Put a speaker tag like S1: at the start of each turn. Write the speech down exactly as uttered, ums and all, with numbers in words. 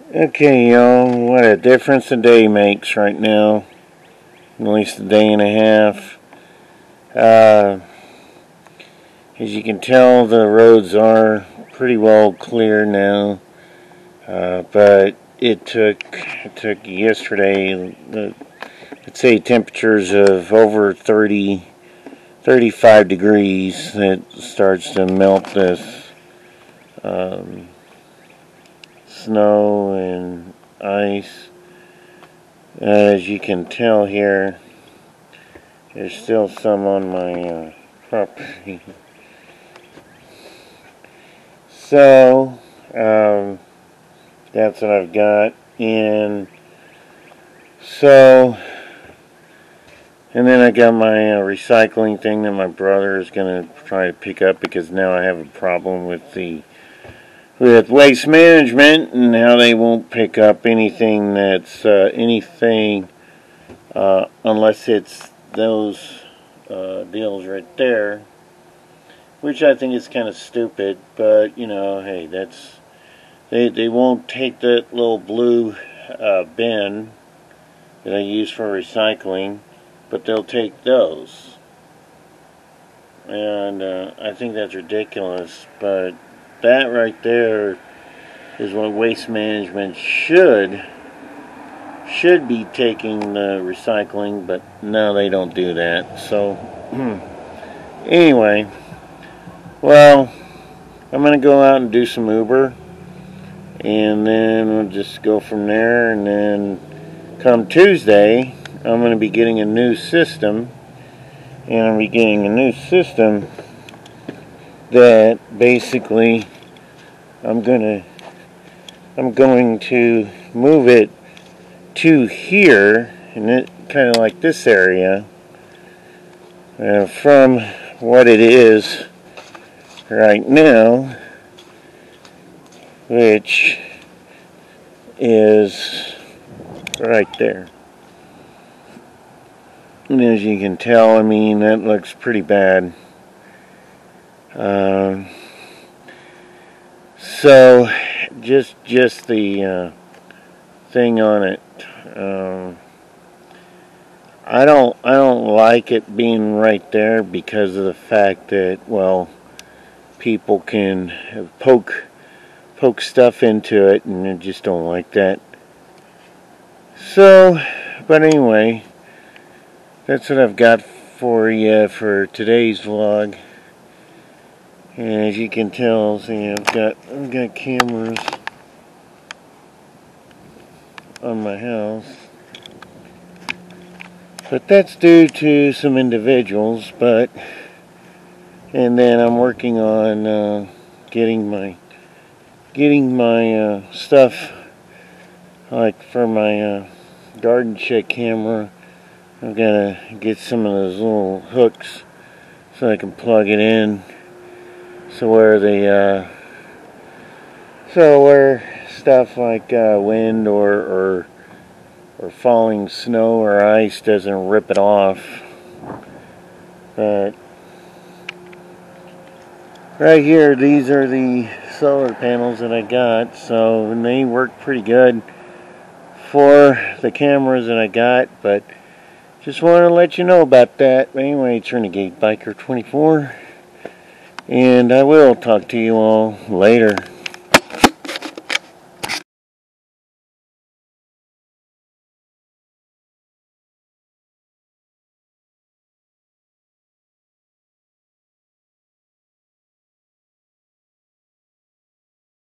S1: Okay, y'all, what a difference a day makes right now. At least a day and a half. Uh, as you can tell, the roads are pretty well clear now. Uh, but it took it took yesterday, uh, let's say temperatures of over thirty, thirty-five degrees that starts to melt this um, snow and ice. As you can tell here, there's still some on my uh, property. So, um, that's what I've got. And so, and then I got my uh, recycling thing that my brother is going to try to pick up, because now I have a problem with the with waste management and how they won't pick up anything that's uh, anything uh, unless it's those uh, deals right there, which I think is kind of stupid. But you know, hey, that's they they won't take that little blue uh, bin that I use for recycling, but they'll take those, and uh, I think that's ridiculous. But that right there is what waste management should should be taking the recycling, but no, they don't do that. So anyway, well, I'm gonna go out and do some Uber, and then we'll just go from there. And then come Tuesday, I'm gonna be getting a new system, and I'm be getting a new system that basically I'm gonna I'm going to move it to here, and it kind of like this area, uh, from what it is right now, which is right there. And as you can tell, I mean, that looks pretty bad. Um, so just just the uh, thing on it, um, I don't I don't like it being right there, because of the fact that, well, people can poke poke stuff into it, and I just don't like that. So, but anyway, that's what I've got for you for today's vlog. And as you can tell, see, I've got I've got cameras on my house, but that's due to some individuals. But and then I'm working on uh, getting my getting my uh, stuff, like for my uh, garden shed camera. I've got to get some of those little hooks so I can plug it in, so where the uh, so where stuff like uh, wind or, or or falling snow or ice doesn't rip it off. But right here, these are the solar panels that I got, so and they work pretty good for the cameras that I got. But just want to let you know about that. But anyway, it's Renegade Biker twenty-four, and I will talk to you all later.